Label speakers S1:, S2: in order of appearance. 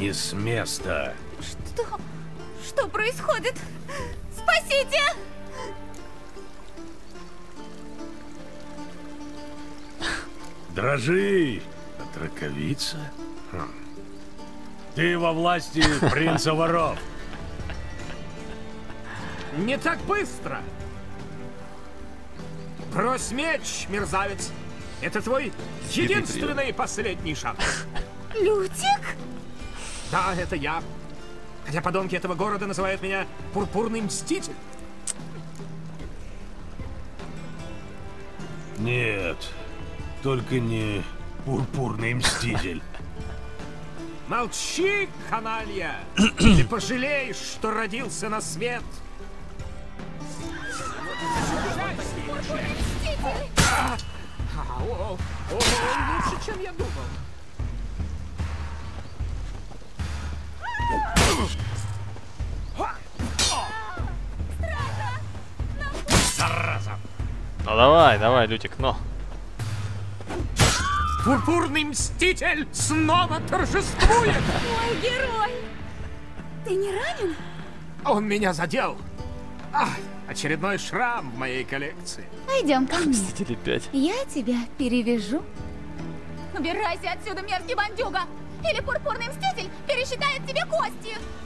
S1: Не с места.
S2: Что? Что происходит? Спасите!
S1: Дрожи, отраковица. Ты во власти принца воров.
S3: Не так быстро! Брось меч, мерзавец! Это твой единственный и последний шанс.
S2: Лютик?
S3: Да, это я. Хотя подонки этого города называют меня Пурпурный Мститель.
S1: Нет, только не Пурпурный Мститель.
S3: Молчи, каналья! Ты пожалеешь, что родился на свет. Лучше, чем я думал. Зараза!
S4: Ну давай, давай, Лютик, но.
S3: Пурпурный Мститель снова торжествует!
S2: Мой герой! Ты не ранен?
S3: Он меня задел! Очередной шрам в моей коллекции.
S2: Пойдем ко мне.
S4: Мстители 5.
S2: Я тебя перевяжу. Убирайся отсюда, мерзкий бандюга! Или Пурпурный Мститель пересчитает тебе кости!